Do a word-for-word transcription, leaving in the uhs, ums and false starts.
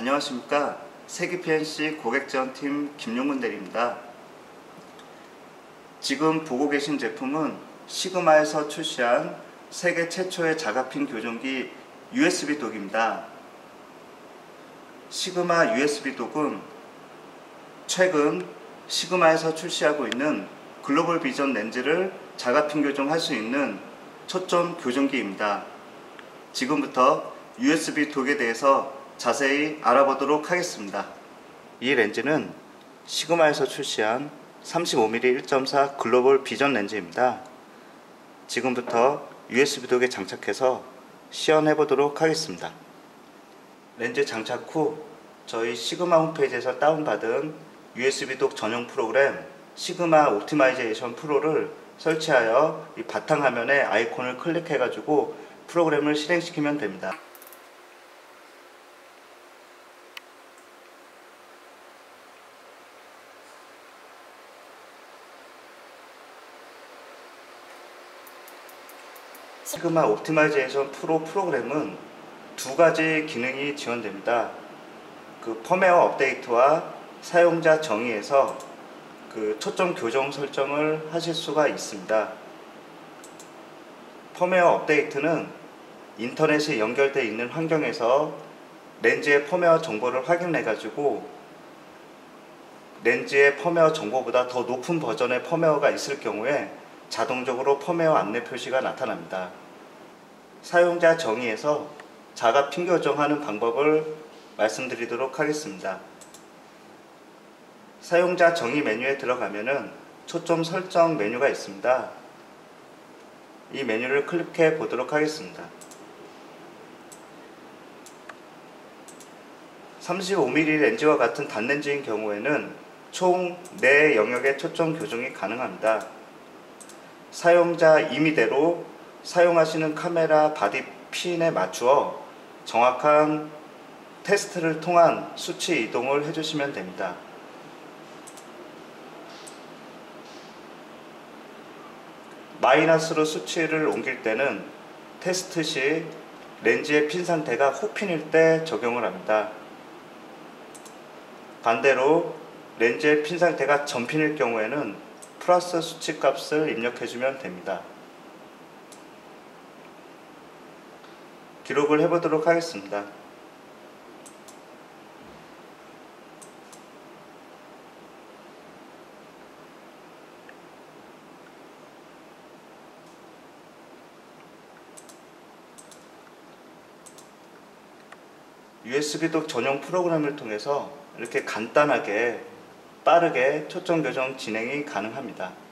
안녕하십니까. 세기피엔씨 고객지원팀 김용근 대리입니다. 지금 보고 계신 제품은 시그마에서 출시한 세계 최초의 자가핀 교정기 유에스비 독입니다. 시그마 유에스비 독은 최근 시그마에서 출시하고 있는 글로벌 비전 렌즈를 자가핀 교정할 수 있는 초점 교정기입니다. 지금부터 유에스비 독에 대해서 자세히 알아보도록 하겠습니다. 이 렌즈는 시그마에서 출시한 삼십오 밀리미터 일 점 사 글로벌 비전 렌즈입니다. 지금부터 유에스비 독에 장착해서 시연해 보도록 하겠습니다. 렌즈 장착 후 저희 시그마 홈페이지에서 다운받은 유에스비 독 전용 프로그램 시그마 옵티마이제이션 프로를 설치하여 이 바탕화면에 아이콘을 클릭해 가지고 프로그램을 실행시키면 됩니다. 시그마 옵티마이제이션 프로 프로그램은 두 가지 기능이 지원됩니다. 그 펌웨어 업데이트와 사용자 정의에서 그 초점 교정 설정을 하실 수가 있습니다. 펌웨어 업데이트는 인터넷이 연결되어 있는 환경에서 렌즈의 펌웨어 정보를 확인해 가지고 렌즈의 펌웨어 정보보다 더 높은 버전의 펌웨어가 있을 경우에 자동적으로 펌웨어 안내 표시가 나타납니다. 사용자 정의에서 자가핀 교정하는 방법을 말씀드리도록 하겠습니다. 사용자 정의 메뉴에 들어가면은 초점 설정 메뉴가 있습니다. 이 메뉴를 클릭해 보도록 하겠습니다. 삼십오 밀리미터 렌즈와 같은 단렌즈인 경우에는 총 네 영역의 초점 교정이 가능합니다. 사용자 임의대로 사용하시는 카메라 바디 핀에 맞추어 정확한 테스트를 통한 수치 이동을 해주시면 됩니다. 마이너스로 수치를 옮길 때는 테스트 시 렌즈의 핀 상태가 호핀일 때 적용을 합니다. 반대로 렌즈의 핀 상태가 전핀일 경우에는 플러스 수치 값을 입력해주면 됩니다. 기록을 해보도록 하겠습니다. 유에스비 독 전용 프로그램을 통해서 이렇게 간단하게 빠르게 초점 교정 진행이 가능합니다.